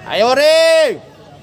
Ayo Ri.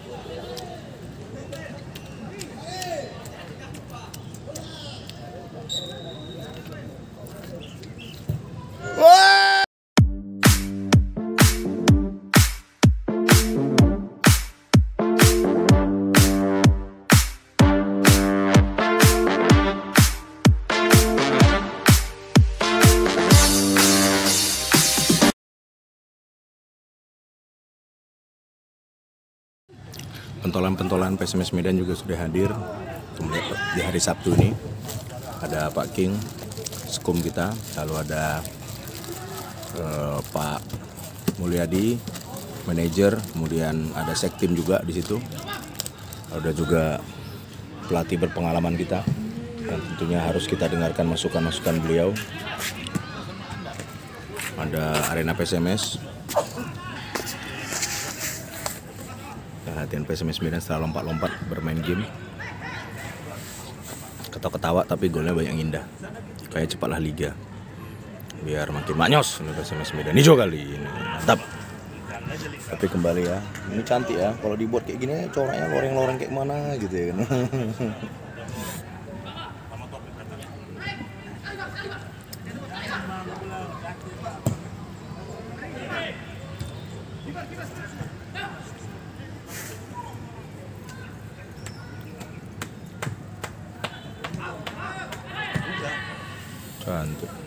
Pentolan-pentolan PSMS Medan juga sudah hadir di hari Sabtu ini. Ada Pak King, Skum kita, lalu ada Pak Mulyadi, manajer, kemudian ada sektim juga di situ. Ada juga pelatih berpengalaman kita, dan tentunya harus kita dengarkan masukan-masukan beliau. Ada arena PSMS. Latihan PSMS Medan setelah lompat-lompat bermain game, ketawa-ketawa tapi golnya banyak yang indah. Kayak cepatlah liga biar makin maknyos PSMS Medan hijau kali ini, mantap. Tapi kembali ya, ini cantik ya kalau dibuat kayak gini, coraknya loreng-loreng kayak mana gitu ya kan. Cantik.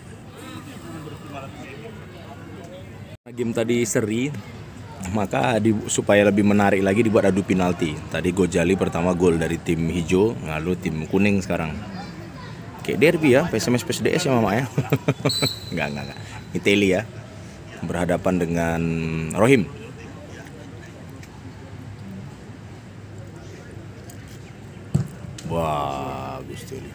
Game tadi seri, maka supaya lebih menarik lagi dibuat adu penalti. Tadi Gojali pertama gol dari tim hijau, lalu tim kuning sekarang. Kayak derby ya, PSMS PSDS ya mama ya. Enggak. Itali ya, berhadapan dengan Rohim. Wah, bagus Teli.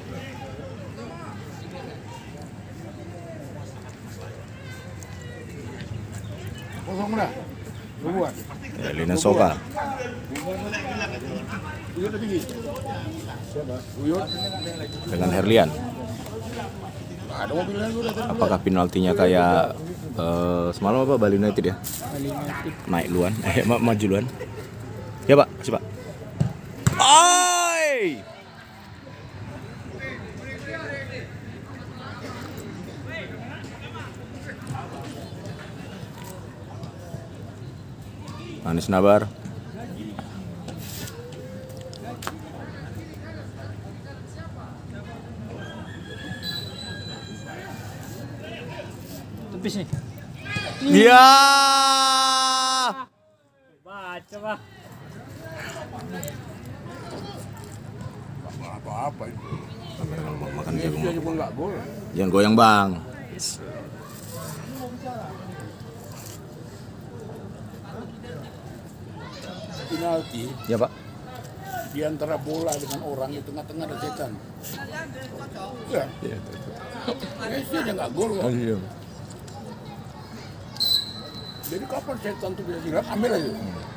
Lina Soka dengan Herlian. Apakah penaltinya kayak semalam apa Bali United ya? Naik luan, maju luan. Ya Pak, masih Pak. Oi! Anis Nabar. Tepis nih. Iya. Baca, Pak. Apa-apa itu. Makan jagung. Dia juga enggak gol. Jangan goyang, Bang. Penalti Ya, Pak. di antara bola dengan orang di tengah-tengah ada setan. Ya. Dia aja nggak gol kok. Iya. Jadi kapan setan tuh bisa silat, ambil aja.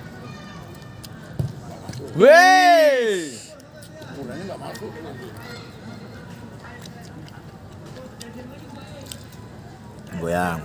Wey! Bolanya nggak masuk. Goyang.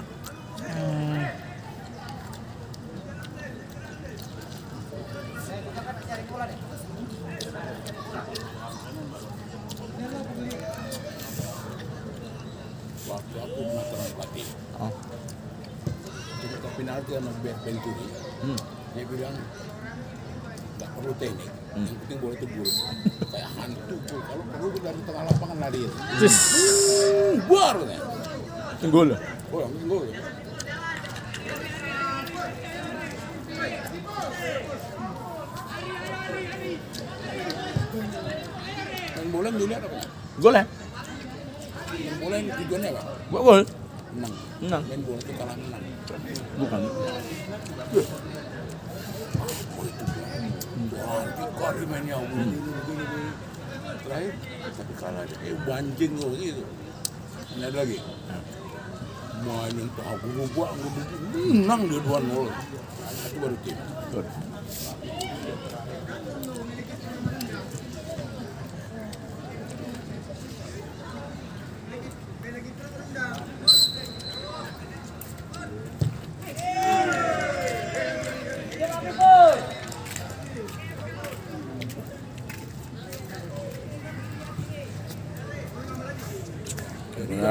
Waktu aku menonton pelatih, Oh. ketika penalti sama Venturi, dia bilang nggak perlu teknik, yang penting bola itu gol. Kayak hantu gol. Kalau perlu dari tengah lapangan lari. Buar katanya. Gol. Oh, yang penting gol. Main bola yang dilihat apa? Gol ya? Main bola yang tujuannya apa? Buat gol. Menang. Menang. Main bola itu kalah menang. Bukan. Wah, kali mainnya begini. Terakhir, tapi kalah aja. Banjing loh gitu. Ini ada lagi. Main yang tahu gue buat, menang dia 2-0. Itu baru tim.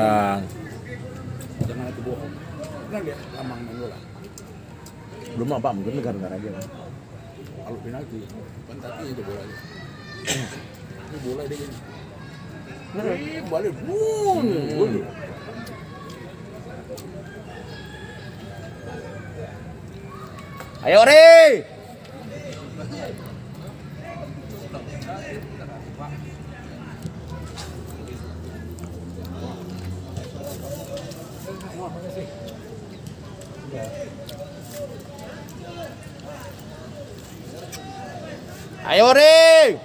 Jangan aku bohong. Pernah lihat Lamang main bola? Belum apa, mungkin negara-negara aja kan. Kalau penalti, pantatnya itu bola. Ini bola dia gini. Balik, gol. Ayo Ri! Ayo Ri!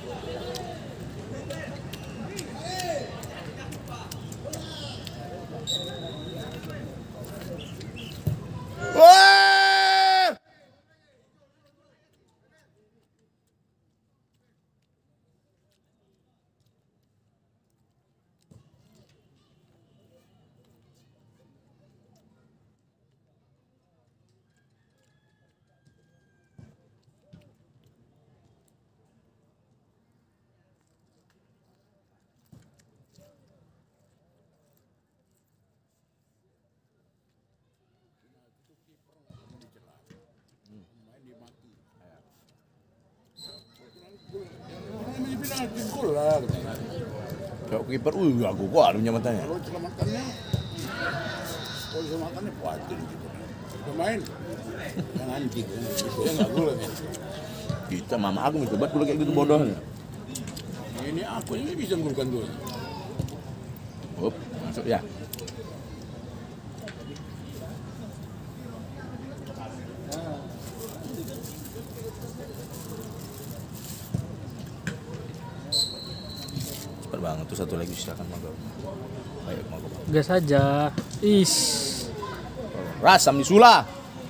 Wah! Penalti gol lah. Kalau kiper, aku kok anunya matanya. Kalau selamatannya kuatin gitu. Pemain yang anjing, itu nggak gol kan. Kita mama aku coba dulu kayak gitu bodohnya. Ini aku ini bisa golkan gol. Up, masuk ya. Cepat banget tuh, satu lagi silakan mangga. Ayo mangga. Gas aja. Is. Rasam disula.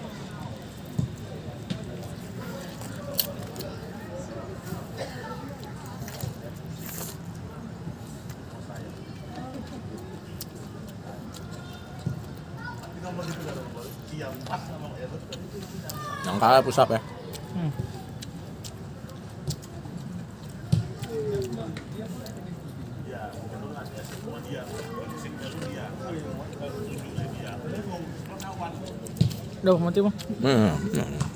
Yang kalah push up ya. Udah mati bang.